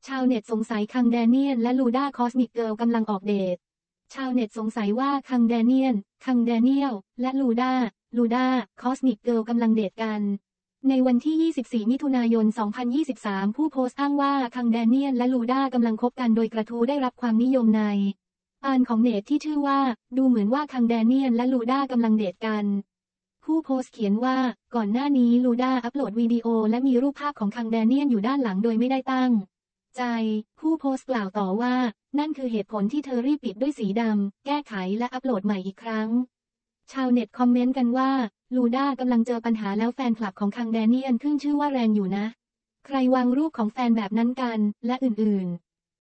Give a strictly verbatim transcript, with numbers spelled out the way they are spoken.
ชาวเน็ตสงสัยคังแดเนียลและลูด้าคอสมิกเกิร์ลกำลังออกเดทชาวเน็ตสงสัยว่าคังแดเนียลคังแดเนียลและลูด้าลูด้าคอสมิกเกิร์ลกำลังเดทกันในวันที่ยี่สิบสี่มิถุนายนสองพันยี่สิบสามผู้โพสต์อ้างว่าคังแดเนียลและลูด้ากำลังคบกันโดยกระทู้ได้รับความนิยมในอ่านของเน็ตที่ชื่อว่าดูเหมือนว่าคังแดเนียลและลูด้ากำลังเดทกันผู้โพสต์เขียนว่าก่อนหน้านี้ลูด้าอัปโหลดวิดีโอและมีรูปภาพของคังแดเนียลอยู่ด้านหลังโดยไม่ได้ตั้งใจผู้โพสต์กล่าวต่อว่านั่นคือเหตุผลที่เธอรีบปิดด้วยสีดำแก้ไขและอัปโหลดใหม่อีกครั้งชาวเน็ตคอมเมนต์กันว่าลูด้ากำลังเจอปัญหาแล้วแฟนคลับของคังแดเนียลขึ้นชื่อว่าแรงอยู่นะใครวางรูปของแฟนแบบนั้นกันและอื่นๆ